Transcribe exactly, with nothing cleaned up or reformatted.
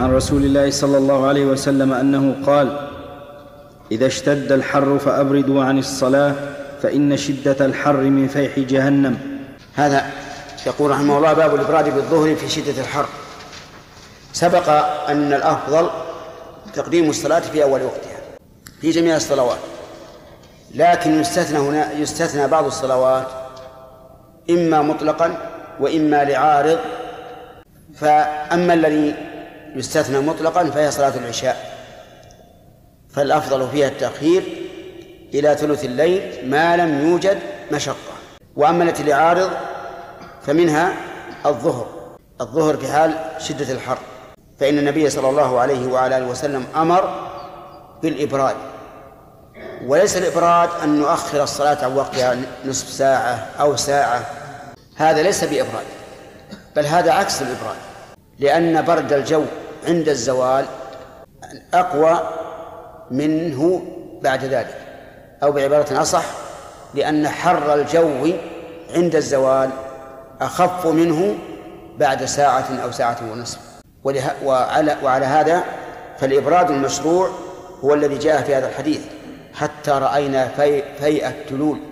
عن رسول الله صلى الله عليه وسلم أنه قال: إذا اشتد الحر فأبردوا عن الصلاة فإن شدة الحر من فيح جهنم. هذا يقول رحمه الله: باب الإبراد بالظهر في شدة الحر. سبق أن الأفضل تقديم الصلاة في أول وقتها في جميع الصلوات، لكن يستثنى هنا يستثنى بعض الصلوات إما مطلقا وإما لعارض. فأما الذي يستثنى مطلقا فهي صلاة العشاء، فالأفضل فيها التأخير إلى ثلث الليل ما لم يوجد مشقة. وأما التي لعارض فمنها الظهر الظهر في حال شدة الحر، فإن النبي صلى الله عليه وعلى آله وسلم أمر بالإبراد. وليس الإبراد أن نؤخر الصلاة عن وقتها نصف ساعة أو ساعة، هذا ليس بإبراد، بل هذا عكس الإبراد، لأن برد الجو عند الزوال أقوى منه بعد ذلك، أو بعبارة أصح لأن حر الجو عند الزوال أخف منه بعد ساعة أو ساعة ونصف. وعلى, وعلى هذا فالإبراد المشروع هو الذي جاء في هذا الحديث: حتى رأينا في فيء التلول.